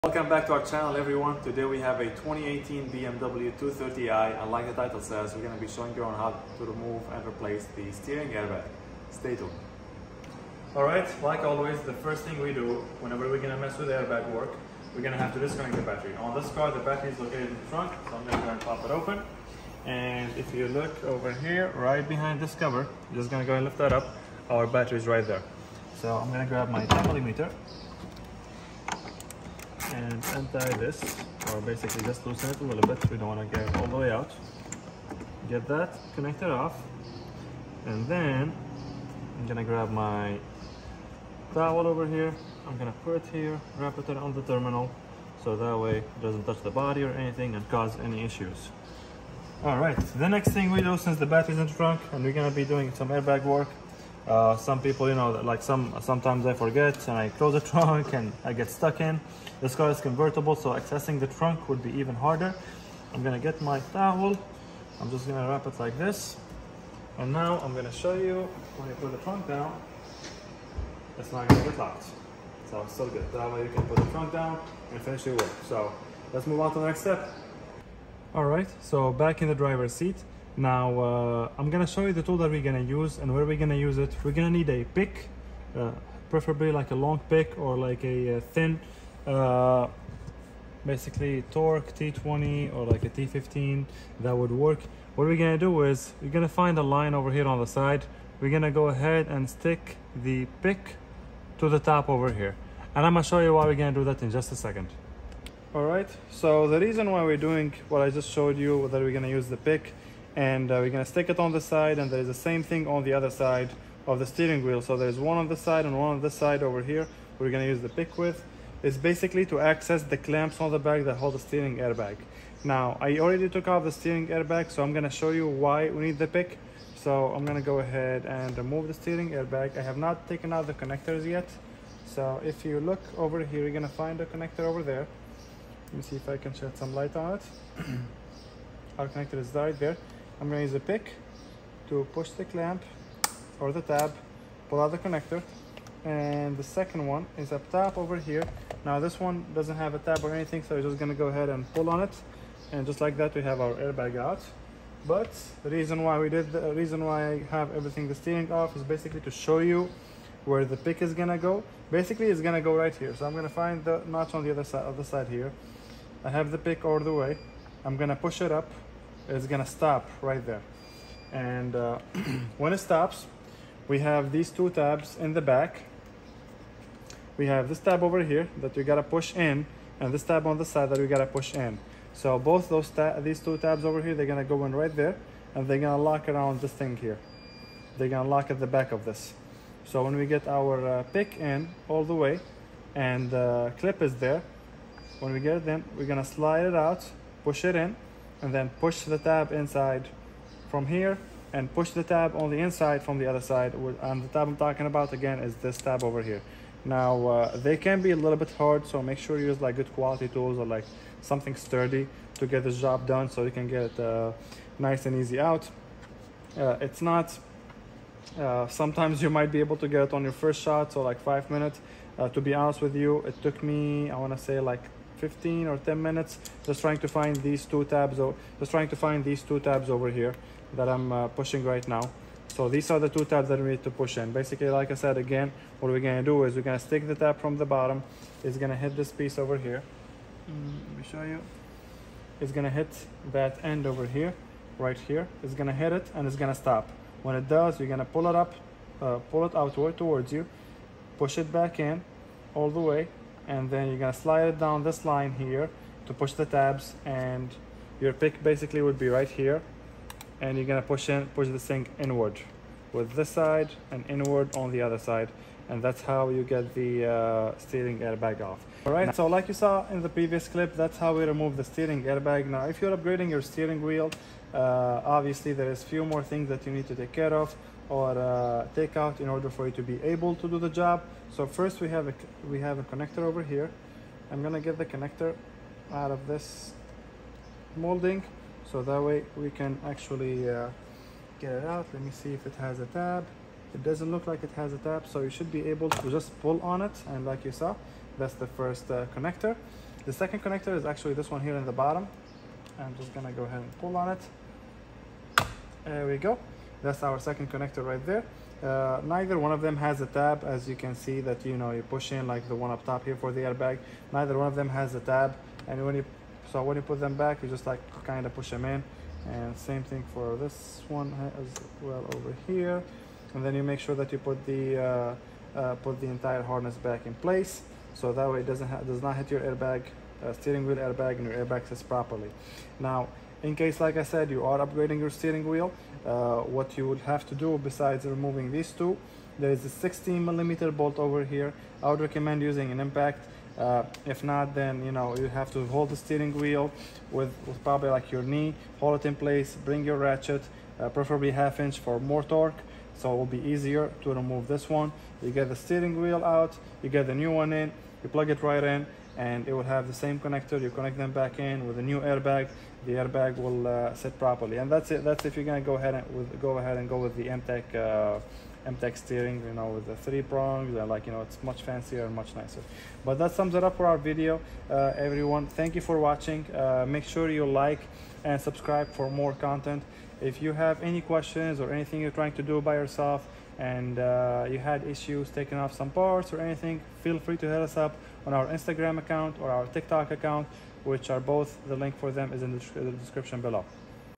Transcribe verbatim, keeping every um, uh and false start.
Welcome back to our channel, everyone. Today we have a twenty eighteen B M W two thirty i, and like the title says, we're going to be showing you on how to remove and replace the steering airbag. Stay tuned. Alright, like always, the first thing we do whenever we're going to mess with the airbag work, we're going to have to disconnect the battery. On this car, the battery is located in the trunk, so I'm going to go and pop it open. And if you look over here, right behind this cover, I'm just going to go and lift that up. Our battery is right there. So I'm going to grab my ten millimeter and untie this, or basically just loosen it a little bit. We don't want to get it all the way out. Get that connected off, and then I'm gonna grab my towel over here. I'm gonna put it here, wrap it on the terminal, so that way it doesn't touch the body or anything and cause any issues. All right, the next thing we do, since the battery's in the trunk and we're gonna be doing some airbag work, Uh, some people, you know, like some sometimes I forget and I close the trunk and I get stuck in. This car is convertible, so accessing the trunk would be even harder. I'm gonna get my towel. I'm just gonna wrap it like this, and now I'm gonna show you when you put the trunk down, it's not gonna get locked. So it's still good. That way you can put the trunk down and finish your work. So let's move on to the next step. All right, so back in the driver's seat. Now uh, I'm gonna show you the tool that we're gonna use and where we're gonna use it. We're gonna need a pick, uh, preferably like a long pick or like a, a thin, uh, basically Torque T twenty or like a T fifteen, that would work. What we're gonna do is we're gonna find a line over here on the side. We're gonna go ahead and stick the pick to the top over here, and I'm gonna show you why we're gonna do that in just a second. All right, so the reason why we're doing what I just showed you, that we're gonna use the pick, and uh, we're gonna stick it on the side, and there's the same thing on the other side of the steering wheel. So there's one on the side and one on this side over here we're gonna use the pick with. It's basically to access the clamps on the back that hold the steering airbag. Now I already took off the steering airbag, so I'm gonna show you why we need the pick. So I'm gonna go ahead and remove the steering airbag. I have not taken out the connectors yet, so if you look over here, you're gonna find a connector over there. Let me see if I can shed some light on it. Our connector is right there. I'm going to use a pick to push the clamp or the tab, pull out the connector, and the second one is up top over here. Now this one doesn't have a tab or anything, so we're just going to go ahead and pull on it, and just like that we have our airbag out. But the reason why we did the reason why I have everything the steering off is basically to show you where the pick is going to go. Basically it's going to go right here, so I'm going to find the notch on the other side of the side here. I have the pick all the way. I'm going to push it up. It's gonna stop right there, and uh, when it stops, we have these two tabs in the back. We have this tab over here that we gotta push in, and this tab on the side that we gotta push in. So both those tab these two tabs over here, they're gonna go in right there, and they're gonna lock around this thing here. They're gonna lock at the back of this. So when we get our uh, pick in all the way, and the uh, clip is there, when we get it in, we're gonna slide it out, push it in, and then push the tab inside from here, and push the tab on the inside from the other side. And the tab I'm talking about again is this tab over here. Now uh, they can be a little bit hard, so make sure you use like good quality tools or like something sturdy to get this job done, so you can get it uh, nice and easy out. Uh, it's not uh, sometimes you might be able to get it on your first shot, so like five minutes. Uh, to be honest with you, it took me, I want to say like fifteen or ten minutes just trying to find these two tabs, or just trying to find these two tabs over here that I'm uh, pushing right now. So these are the two tabs that we need to push in. Basically, like I said again, what we're gonna do is we're gonna stick the tab from the bottom. It's gonna hit this piece over here. Mm, let me show you. It's gonna hit that end over here, right here. It's gonna hit it and it's gonna stop. When it does, you're gonna pull it up, uh, pull it outward towards you, push it back in all the way, and then you're gonna slide it down this line here to push the tabs, and your pick basically would be right here, and you're gonna push in push this thing inward with this side and inward on the other side, and that's how you get the uh, steering airbag off. All right, so like you saw in the previous clip, that's how we remove the steering airbag. Now if you're upgrading your steering wheel, uh, obviously there is few more things that you need to take care of or uh, take out in order for you to be able to do the job. So first we have a we have a connector over here. I'm gonna get the connector out of this molding, so that way we can actually uh, get it out. Let me see if it has a tab. It doesn't look like it has a tab, so you should be able to just pull on it, and like you saw, that's the first uh, connector. The second connector is actually this one here in the bottom. I'm just gonna go ahead and pull on it. There we go. That's our second connector right there. Uh, neither one of them has a tab, as you can see that, you know, you push in like the one up top here for the airbag. Neither one of them has a tab, and when you so when you put them back, you just like kind of push them in. And same thing for this one as well over here. And then you make sure that you put the uh, uh, put the entire harness back in place, so that way it doesn't does not hit your airbag, uh, steering wheel airbag, and your airbag sits properly. Now, in case, like I said, you are upgrading your steering wheel, uh, what you would have to do besides removing these two, there is a sixteen millimeter bolt over here. I would recommend using an impact. Uh, if not, then you know you have to hold the steering wheel with, with probably like your knee, hold it in place, bring your ratchet, uh, preferably half inch for more torque, so it will be easier to remove this one. You get the steering wheel out, you get the new one in, you plug it right in, and it will have the same connector. You connect them back in with a new airbag, the airbag will uh, sit properly. And that's it. That's if you're gonna go ahead and with, go ahead and go with the M TEC uh, M TEC steering, you know, with the three prongs, and like, you know, it's much fancier and much nicer. But that sums it up for our video, uh, everyone. Thank you for watching. Uh, make sure you like and subscribe for more content. If you have any questions or anything you're trying to do by yourself, and uh, you had issues taking off some parts or anything, feel free to hit us up on our Instagram account or our TikTok account, which are both, the link for them is in the description below.